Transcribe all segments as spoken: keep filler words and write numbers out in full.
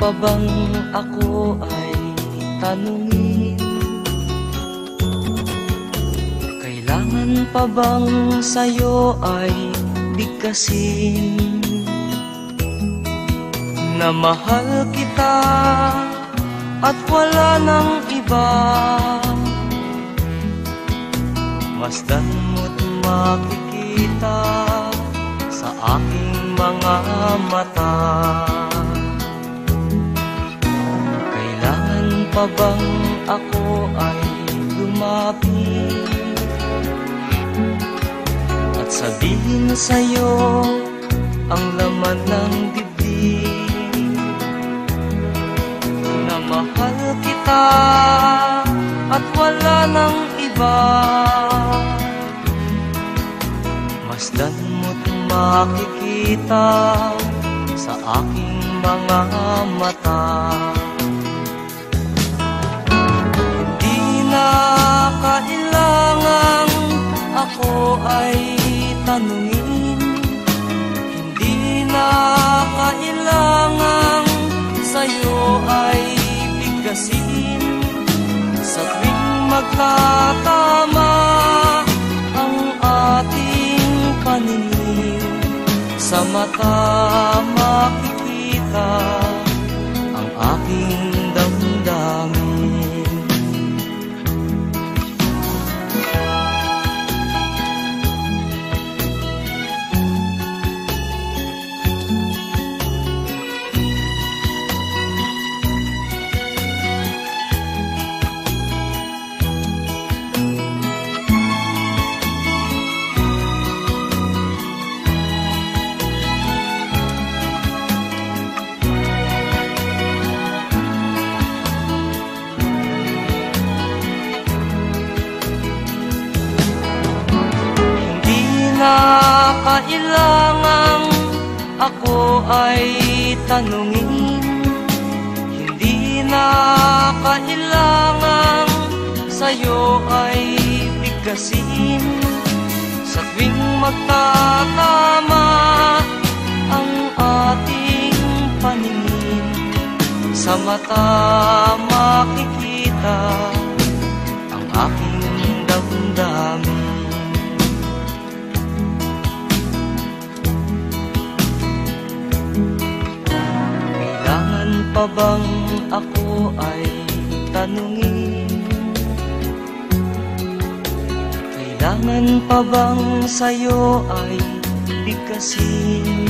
pa bang ako ay tanungin? Kailangan pa bang sa'yo ay bigkasin na mahal kita at wala nang iba? Masdan mo't makikita sa aking mga mata. Kailangan pa bang ako ay lumapit at sabihin sa'yo ang laman ng dibdib, na mahal kita at wala nang iba? Masdan mo't makikita sa aking mga mata. Hindi na kailangang ako ay tanungin, hindi na kailangang sa'yo ay bigkasin. Sa tuwing magtatama ang ating paningin, sa mata makikita ang aking damdamin. Na kailangang ako ay tanungin, hindi na kailangang sa'yo ay bigkasin. Sa tuwing magtatama ang ating paningin, sa mata makikita ang aking damdamin. Pa bang ako ay tanungin? Kailangan pa bang sa'yo ay bigkasin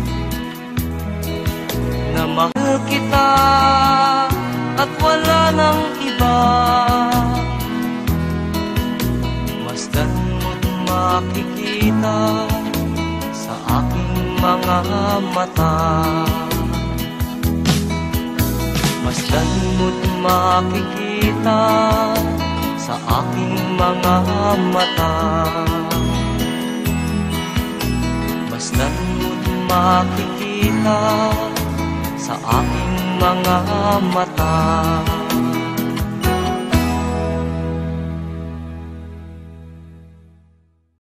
na mahal kita at wala nang iba? Masdan mo't makikita sa aking mga mata. Masdan mo't makikita sa aking mga mata. Masdan mo't makikita sa aking mga mata.